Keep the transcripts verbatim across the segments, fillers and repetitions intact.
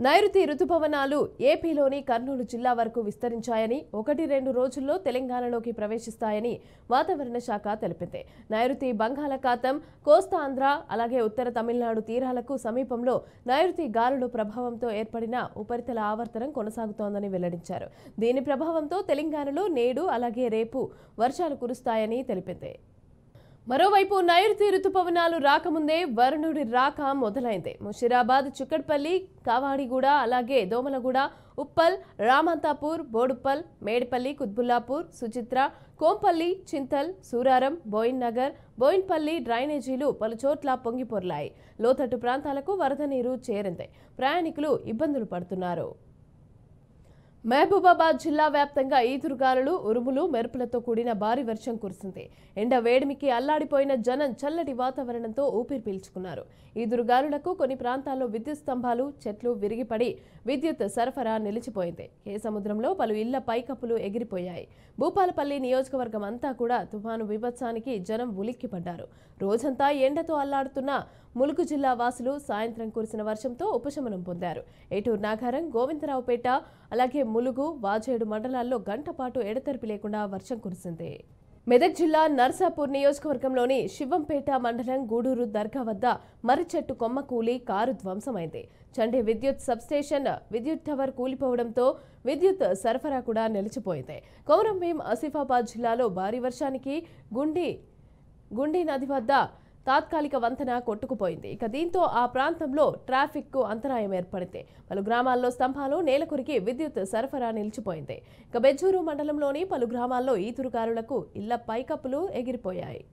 నైరుతి రుతుపవనాలు ఏపీలోని కర్నూలు జిల్లా వరకు విస్తరించాయని ఒకటి రెండు రోజుల్లో తెలంగాణలోకి ప్రవేశిస్తాయని వాతావరణ శాఖ తెలిపింది. నైరుతి బంగాళాఖాతం, కోస్తాంధ్ర అలాగే ఉత్తర తమిళనాడు తీరాలకు సమీపంలో నైరుతి గాలుల ప్రభావంతో ఏర్పడిన ఉపరితల ఆవర్తనం కొనసాగుతోందని వెల్లడించారు. దీని ప్రభావంతో తెలంగాణలో నేడు అలాగే రేపు వర్షాలు కురుస్తాయని తెలిపింది. మరోవైపు నైరుతి రుతుపవనాలు రాకముందే వరుణుడి రాక మొదలైంది. ముషిరాబాద్, చుక్కడ్పల్లి, కావాడిగూడ అలాగే దోమలగూడ, ఉప్పల్, రామంతాపూర్, బోడుప్పల్, మేడిపల్లి, కుత్బుల్లాపూర్, సుచిత్ర, కోంపల్లి, చింతల్, సూరారం, బోయిన్ నగర్, బోయిన్పల్లి డ్రైనేజీలు పలుచోట్ల పొంగిపొర్లాయి. లోతట్టు ప్రాంతాలకు వరద నీరు చేరింది. ప్రయాణికులు ఇబ్బందులు పడుతున్నారు. మహబూబాబాద్ జిల్లా వ్యాప్తంగా ఈదురుగాలులు, ఉరుములు, మెరుపులతో కూడిన భారీ వర్షం కురిసింది. ఎండ వేడిమికి అల్లాడిపోయిన జనం చల్లటి వాతావరణంతో ఊపిరి పీల్చుకున్నారు. ఈదురుగాలులకు కొన్ని ప్రాంతాల్లో విద్యుత్ స్తంభాలు, చెట్లు విరిగిపడి విద్యుత్ సరఫరా నిలిచిపోయింది. కేసముద్రంలో పలు ఇళ్ల పైకప్పులు ఎగిరిపోయాయి. భూపాలపల్లి నియోజకవర్గం అంతా కూడా తుఫాను బీభత్సానికి జనం ఉలిక్కిపడ్డారు. రోజంతా ఎండతో అల్లాడుతున్న ములుగు జిల్లా వాసులు సాయంత్రం కురిసిన వర్షంతో ఉపశమనం పొందారు. ఏటూరు నాగారం, గోవిందరావుపేట అలాగే ములుగు, వాజేడు మండలాల్లో గంట పాటు ఎడతెరిపి లేకుండా వర్షం కురిసింది. మెదక్ జిల్లా నర్సాపూర్ నియోజకవర్గంలోని శివంపేట మండలం గూడూరు దర్గా వద్ద మర్రి చెట్టు కొమ్మ కూలి కారు ధ్వంసమైంది. చండి విద్యుత్ సబ్స్టేషన్ విద్యుత్ టవర్ కూలిపోవడంతో విద్యుత్ సరఫరా కూడా నిలిచిపోయింది. కొమరంభీం, ఆసిఫాబాద్ జిల్లాలో భారీ వర్షానికి గుండి గుండి నది వద్ద తాత్కాలిక వంతెన కొట్టుకుపోయింది. ఇక దీంతో ఆ ప్రాంతంలో ట్రాఫిక్ కు అంతరాయం ఏర్పడింది. పలు గ్రామాల్లో స్తంభాలు నేలకొరికి విద్యుత్ సరఫరా నిలిచిపోయింది. ఇక బెజ్జూరు మండలంలోని పలు గ్రామాల్లో ఈదురుగాలులకు ఇళ్ల పైకప్పులు ఎగిరిపోయాయి.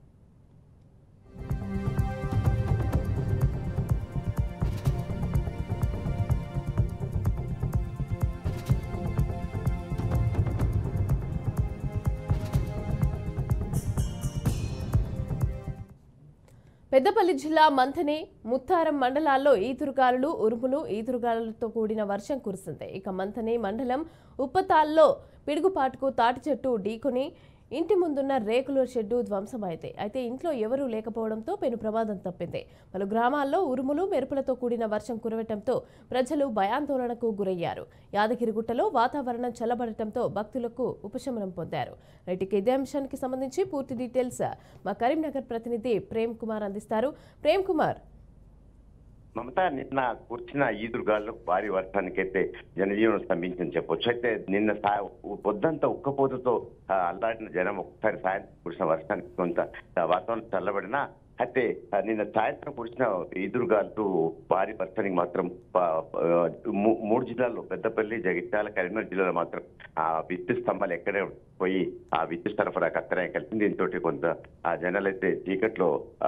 పెద్దపల్లి జిల్లా మంథని, ముత్తారం మండలాల్లో ఈదురుగాలులు, ఉరుములు, ఈదురుగాలులతో కూడిన వర్షం కురిసింది. ఇక మంథని మండలం ఉప్పతాల్లో పిడుగుపాటుకు తాటి చెట్టు ఢీకొని ఇంటి ముందున్న రేకుల షెడ్డు ధ్వంసమైంది. అయితే ఇంట్లో ఎవరూ లేకపోవడంతో పెను ప్రమాదం తప్పింది. పలు గ్రామాల్లో ఉరుములు, మెరుపులతో కూడిన వర్షం కురవటంతో ప్రజలు భయాందోళనకు గురయ్యారు. యాదగిరిగుట్టలో వాతావరణం చల్లబడటంతో భక్తులకు ఉపశమనం పొందారు. రైట్, ఇదే అంశానికి సంబంధించి పూర్తి డీటెయిల్స్ మా కరీంనగర్ ప్రతినిధి ప్రేమ్ కుమార్ అందిస్తారు. ప్రేమ్ కుమార్, మమత, నిన్న కూర్చిన ఈదురుగాల్లో భారీ వర్షానికైతే జనజీవనం స్తంభించని చెప్పొచ్చు. అయితే నిన్న పొద్దంతా ఉక్కపోతతో అల్లాడిన జనం ఒకసారి సాయంత్రం కురిసిన వర్షానికి కొంత వాతావరణం చల్లబడినా, అయితే నిన్న సాయంత్రం కురిసిన ఈదురుగాలు భారీ వర్షానికి మాత్రం మూడు జిల్లాల్లో పెద్దపల్లి, జగిత్యాల, కరీంనగర్ జిల్లాలో మాత్రం ఆ విద్యుత్ స్తంభాలు ఎక్కడే పోయి ఆ విద్యుత్ సరఫరా అంతరాయం కలిసింది. దీంతో కొంత ఆ జనాలైతే చీకట్లో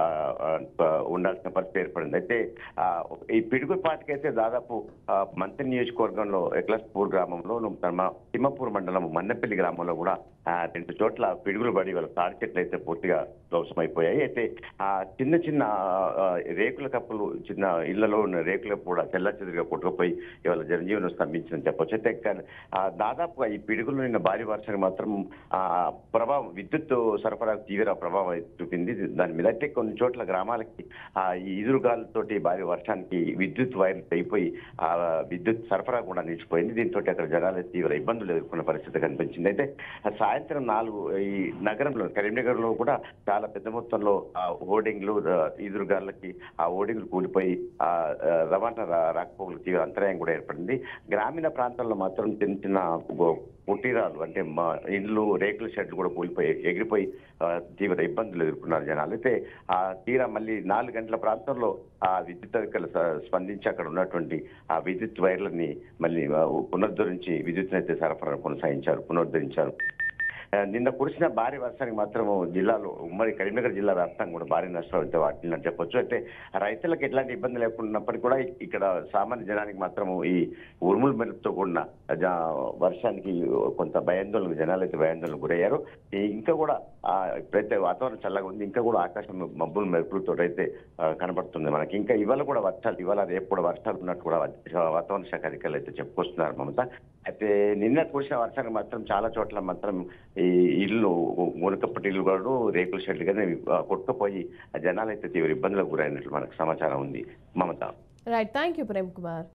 ఉండాల్సిన పరిస్థితి ఏర్పడింది. అయితే ఈ పిడుగుపాటికైతే దాదాపు మంత్రి నియోజకవర్గంలో ఎక్లస్పూర్ గ్రామంలో, తిమ్మపూర్ మండలం మన్నెపల్లి గ్రామంలో కూడా రెండు చోట్ల పిడుగులు పడి వాళ్ళ తాడి చెట్లు అయితే పూర్తిగా ధ్వంసమైపోయాయి. అయితే ఆ చిన్న చిన్న రేకుల కప్పులు, చిన్న ఇళ్లలో ఉన్న రేకుల కూడా తెల్ల చెదురుగా కొట్టుకుపోయి ఇవాళ జనజీవనం స్తంభించిందని చెప్పొచ్చు. అయితే దాదాపుగా ఈ పిడుగులు నిన్న భారీ వర్షానికి మాత్రం ఆ ప్రభావం, విద్యుత్ సరఫరా తీవ్ర ప్రభావం చూపింది దాని మీద. అయితే కొన్ని చోట్ల గ్రామాలకి ఆ ఈదురుగాలతోటి భారీ వర్షానికి విద్యుత్ వైర్లు తెగిపోయి ఆ విద్యుత్ సరఫరా కూడా నిలిచిపోయింది. దీంతో అక్కడ జనాలు తీవ్ర ఇబ్బందులు ఎదుర్కొన్న పరిస్థితి కనిపించింది. అయితే సాయంత్రం నాలుగు ఈ నగరంలో, కరీంనగర్ లో కూడా చాలా పెద్ద మొత్తంలో ఆ హోర్డింగ్లు, ఈదురుగాళ్ళకి ఆ హోర్డింగ్లు కూలిపోయి ఆ రవాణా రాకపోకలు తీవ్ర అంతరాయం కూడా ఏర్పడింది. గ్రామీణ ప్రాంతాల్లో మాత్రం చిన్న చిన్న పుట్టిరాలు అంటే మా ఇండ్లు, రేకుల షెడ్లు కూడా కూలిపోయి ఎగిరిపోయి తీవ్ర ఇబ్బందులు ఎదుర్కొన్నారు జనాలు. అయితే ఆ తీరా మళ్ళీ నాలుగు గంటల ప్రాంతంలో ఆ విద్యుత్ అధికారులు స్పందించి అక్కడ ఉన్నటువంటి ఆ విద్యుత్ వైర్లని మళ్ళీ పునరుద్ధరించి విద్యుత్ అయితే సరఫరా కొనసాగించారు, పునరుద్ధరించారు. నిన్న కురిసిన భారీ వర్షానికి మాత్రం జిల్లాలో, ఉమ్మడి కరీంనగర్ జిల్లా వ్యాప్తంగా కూడా భారీ నష్టం అయితే వాటిని చెప్పొచ్చు. అయితే రైతులకు ఎట్లాంటి ఇబ్బంది లేకున్నప్పటికీ కూడా ఇక్కడ సామాన్య జనానికి మాత్రం ఈ ఉరుములు మెరుపుతో కూడిన వర్షానికి కొంత భయాందోళన, జనాలు అయితే భయాందోళన గురయ్యారు. ఇంకా కూడా ఇప్పుడైతే వాతావరణం చల్లగా ఉంది, ఇంకా కూడా ఆకాశం మబ్బులు మెరుపులతో అయితే కనబడుతుంది మనకి. ఇంకా ఇవాళ కూడా వర్షాలు, ఇవాళ రేపు కూడా వర్షాలు ఉన్నట్టు కూడా వాతావరణ శాఖ అధికారులు అయితే చెప్పుకొస్తున్నారు మమత. అయితే నిన్న కురిసిన వర్షానికి మాత్రం చాలా చోట్ల మాత్రం ఈ ఇల్లు, మునకప్పటి ఇల్లు కూడా రేకుల షెడ్లు కానీ కొట్టుకుపోయి జనాలు అయితే తీవ్ర ఇబ్బందులకు గురైనట్లు మనకు సమాచారం ఉంది Mamata. Right, thank you Prem Kumar.